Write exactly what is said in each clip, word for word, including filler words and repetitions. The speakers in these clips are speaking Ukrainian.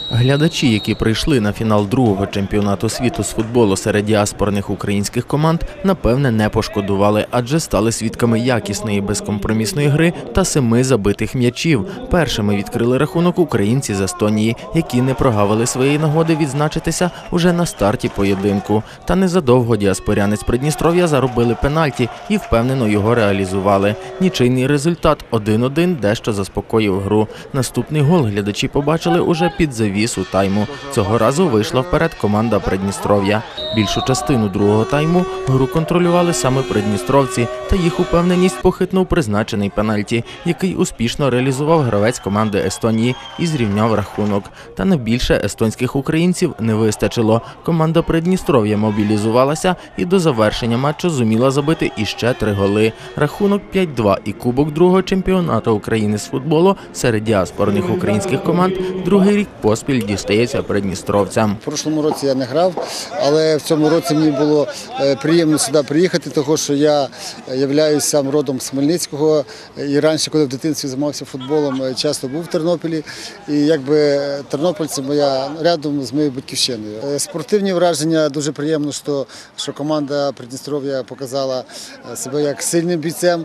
Глядачі, які прийшли на фінал другого чемпіонату світу з футболу серед діаспорних українських команд, напевне, не пошкодували, адже стали свідками якісної безкомпромісної гри та семи забитих м'ячів. Першими відкрили рахунок українці з Естонії, які не прогавили своєї нагоди відзначитися уже на старті поєдинку. Та незадовго діаспоряни з Придністров'я заробили пенальті і впевнено його реалізували. Нічийний результат один-один дещо заспокоїв гру. Наступний гол глядачі побачили уже під завісу тайму. Цього разу вийшла вперед команда Придністров'я. Більшу частину другого тайму гру контролювали саме придністровці, та їх упевненість похитнув призначений пенальті, який успішно реалізував гравець команди Естонії і зрівняв рахунок. Та на більше естонських українців не вистачило. Команда Придністров'я мобілізувалася і до завершення матчу зуміла забити іще три голи. Рахунок п'ять-два і кубок другого чемпіонату України з футболу серед діаспорних українських команд другий рік поспіль дістається придністровцям. В прошлому році я не грав, але в цьому році мені було приємно сюди приїхати, тому що я являюсь сам родом з Хмельницького. І раніше, коли в дитинстві займався футболом, часто був в Тернополі. І якби Тернопіль – це моя, рядом з моєю батьківщиною. Спортивні враження, дуже приємно, що, що команда Придністров'я показала себе як сильним бійцем.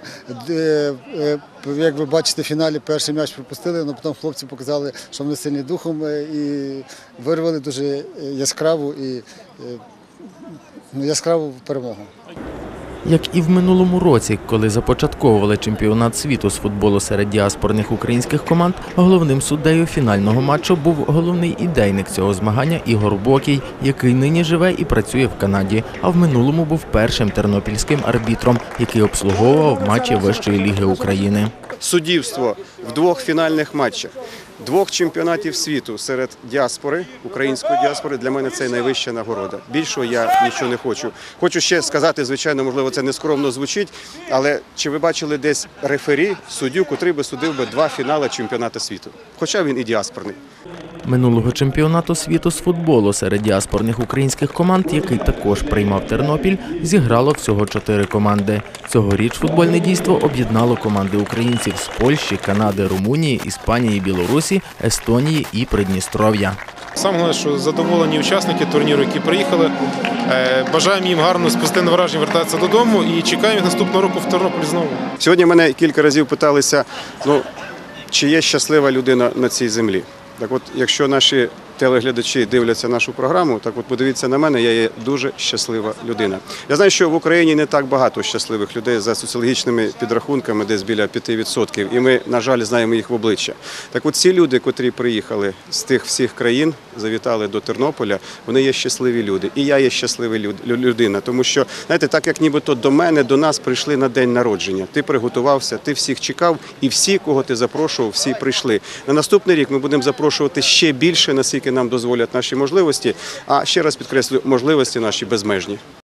Як ви бачите, в фіналі перший м'яч пропустили, але потім хлопці показали, що вони сильні духом і вирвали дуже яскраву і ну, яскраву перемогу. Як і в минулому році, коли започатковували чемпіонат світу з футболу серед діаспорних українських команд, головним суддею фінального матчу був головний ідейник цього змагання Ігор Бокій, який нині живе і працює в Канаді, а в минулому був першим тернопільським арбітром, який обслуговував матчі Вищої ліги України. Суддівство в двох фінальних матчах, двох чемпіонатів світу серед діаспори, української діаспори, для мене це найвища нагорода. Більшого я нічого не хочу. Хочу ще сказати, звичайно, можливо, це нескромно звучить, але чи ви бачили десь рефері, суддю, котрий би судив би два фінали чемпіонату світу? Хоча він і діаспорний. Минулого чемпіонату світу з футболу серед діаспорних українських команд, який також приймав Тернопіль, зіграло всього чотири команди. Цьогоріч футбольне дійство об'єднало команди українців з Польщі, Канади, Румунії, Іспанії, Білорусі, Естонії і Придністров'я. Саме головне, що задоволені учасники турніру, які приїхали. Бажаємо їм гарно з позитивним враженням вертатися додому і чекаємо їх наступного року в Тернополі знову. Сьогодні мене кілька разів питалися, ну, чи є щаслива людина на цій землі. Так от, якщо наші телеглядачі дивляться нашу програму, так от подивіться на мене, я є дуже щаслива людина. Я знаю, що в Україні не так багато щасливих людей за соціологічними підрахунками, десь біля п'яти відсотків, і ми, на жаль, знаємо їх в обличчя. Так от ці люди, котрі приїхали з тих всіх країн, завітали до Тернополя, вони є щасливі люди. І я є щаслива людина, тому що, знаєте, так як нібито до мене, до нас прийшли на день народження. Ти приготувався, ти всіх чекав, і всі, кого ти запрошував, всі прийшли. На наступний рік ми будемо запрошувати ще більше, наскільки нам дозволять наші можливості, а ще раз підкреслю, можливості наші безмежні.